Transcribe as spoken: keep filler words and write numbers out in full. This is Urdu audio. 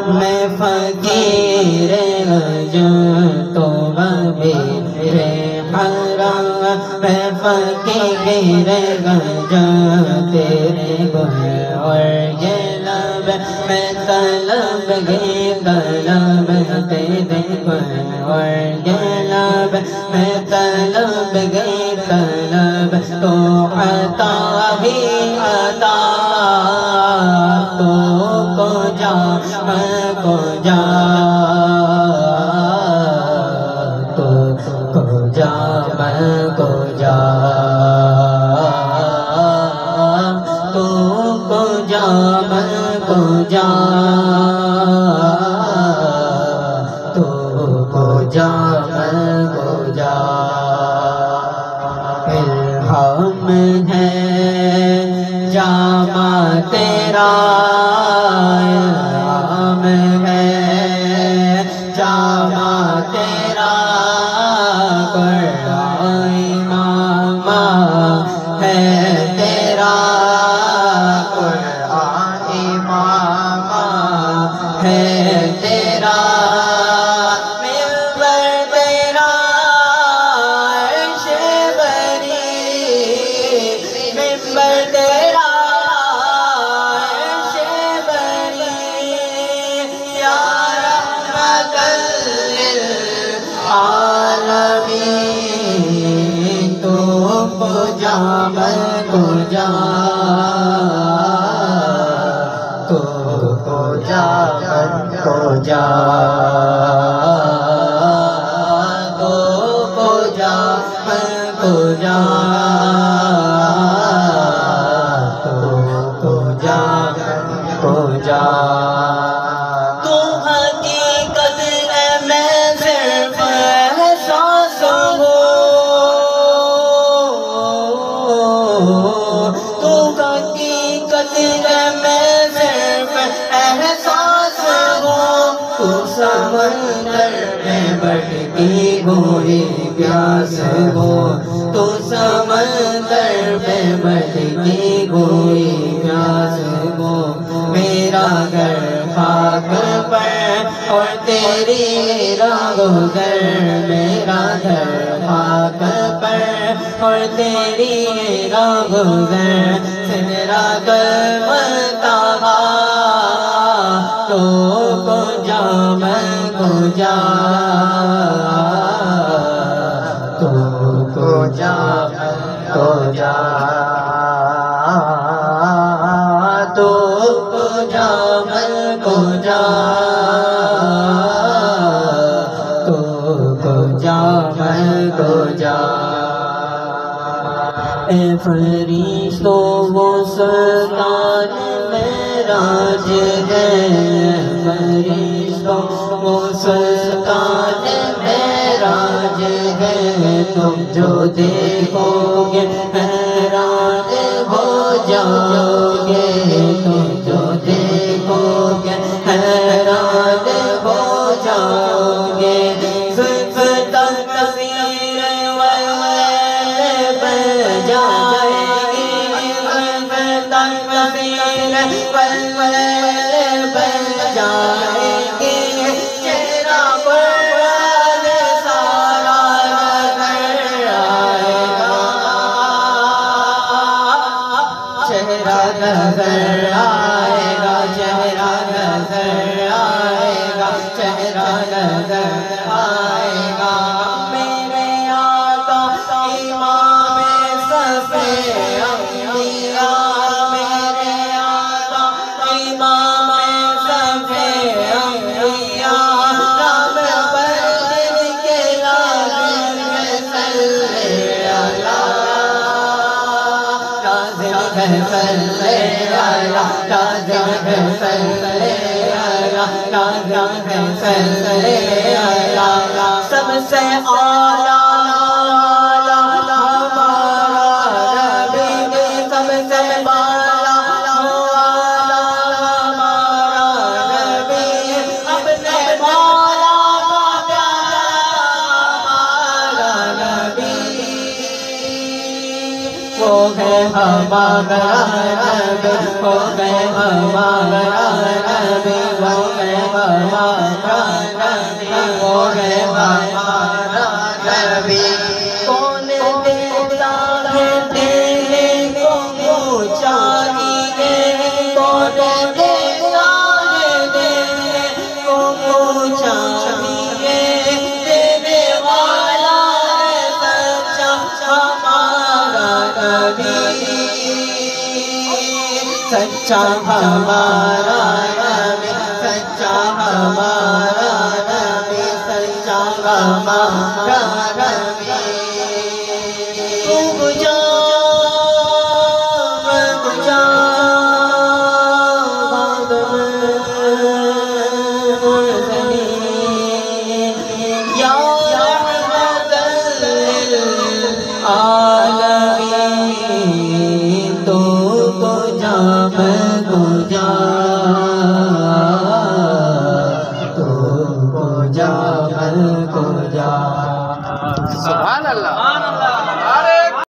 میں فقیر جو تو میرے حرم میں فقیر جو تیرے گھر اور یہ لب میں طلب گی طلب تیرے گھر اور یہ لب میں طلب گی طلب تو عطا ہی عطا تو کو جا میں کو جا تو کو جا میں کو جا تو کو جا میں کو جا تو کو جا میں کو جا الہام ہے جامع تیرا الہام ہے جامع تیرا قرآن امام ہے تیرا قرآن امام ہے تیرا میں کو جا تو کو جا من کو جا تو کو جا من کو جا تو کو جا من کو جا تو حقیقت ہے میں صرف احساس ہوں تو حقیقت ہے میں صرف احساس ہوں تو سمندر میں بڑھتی ہوئی پیاس ہو تو سمندر میں بڑھتی ہوئی پیاس ہو میرا گھر خاک پر اور تیری راہ گزر میرا گھر خاک پر اور تیری راہ گزر تیرا قلب تہا تو کو جا میں کو جا تو کو جا میں کو جا تو کو جا میں کو جا تو کو جا میں کو جا اے فرشتوں وہ سرکار معراج ہے فرشتوں وہ سرکار معراج ہے تم جو دیکھو گے حیران ہو جاؤ گے تم جو دیکھو گے حیران ہو جاؤ گے صرف تصویر نظر آئے گا چہرہ نظر آئے گا چہرہ نظر آئے گا میرے آقا امام صفِ انبیاء میرے آقا امام صفِ انبیاء نام پر جن کے لازم صلی اللہ لازم ہے لازم ہے سب سے اعلیٰ ہمارا نبی سب سے بالا ہمارا نبی اپنے مولا کا پیارا ہمارا نبی وہ ہے ہمارا نبی وہ ہے ہمارا نبی وہ ہے سچا ہمارا نبی سچا ہمارا نبی سچا ہمارا نبی اگ جا اگ جا بعد المرسلین یا رحمت للعالمین تو کو جا میں کو جا تو کو جا میں کو جا سبحان اللہ.